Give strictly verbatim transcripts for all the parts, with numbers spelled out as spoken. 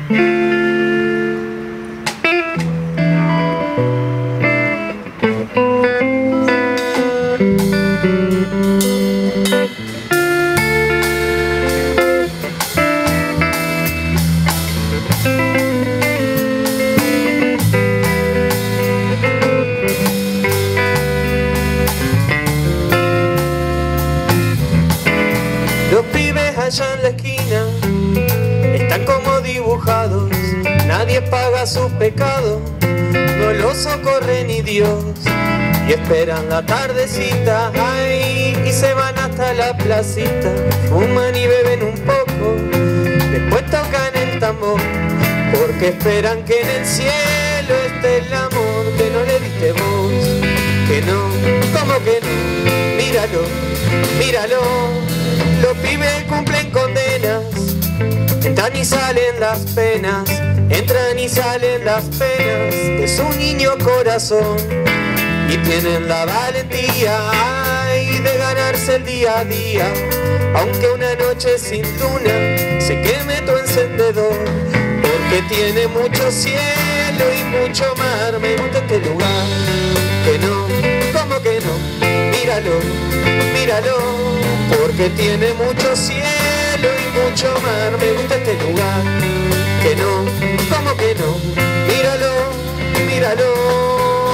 Los pibes allá en la esquina están como dibujados, nadie paga sus pecados, no los socorre ni Dios. Y esperan la tardecita, ay, y se van hasta la placita, fuman y beben un poco, después tocan el tambor, porque esperan que en el cielo esté el amor que no le diste vos. Que no, ¿cómo que no? Míralo, míralo. Los pibes cumplen condenas, entran y salen las penas, entran y salen las penas de su niño corazón. Y tienen la valentía, ay, de ganarse el día a día, aunque una noche sin luna se queme tu encendedor. Porque tiene mucho cielo y mucho mar, me gusta este lugar. Que no, ¿cómo que no? Míralo, míralo. Porque tiene mucho cielo y mucho mar, me gusta este lugar. Que no, ¿cómo que no? Míralo, míralo.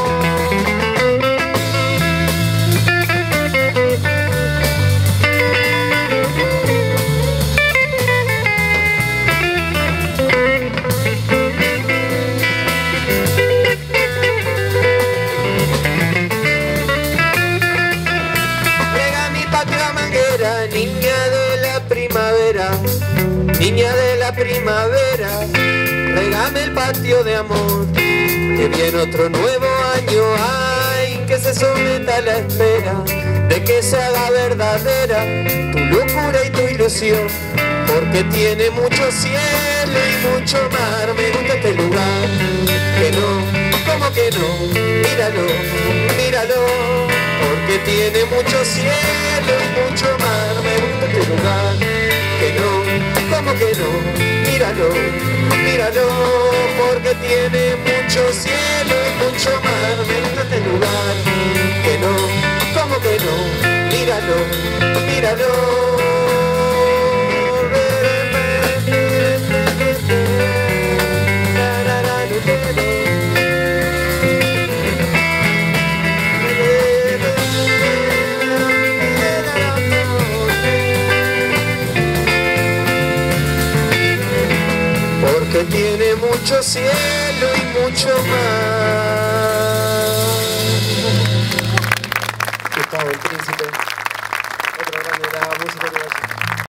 Niña de la primavera, niña de la primavera, regame el patio de amor, que viene otro nuevo año, ay, que se someta a la espera de que se haga verdadera tu locura y tu ilusión. Porque tiene mucho cielo y mucho mar, me gusta este lugar. Que no, ¿cómo que no? Míralo, míralo. Porque tiene mucho cielo y mucho mar, me gusta este lugar. Que no, ¿cómo que no? Míralo, míralo. Porque tiene mucho cielo y mucho mar, me gusta este lugar. Que no, ¿cómo que no? Míralo, míralo. Que tiene mucho cielo y mucho mar. Gustavo el Príncipe, otro grande de la música de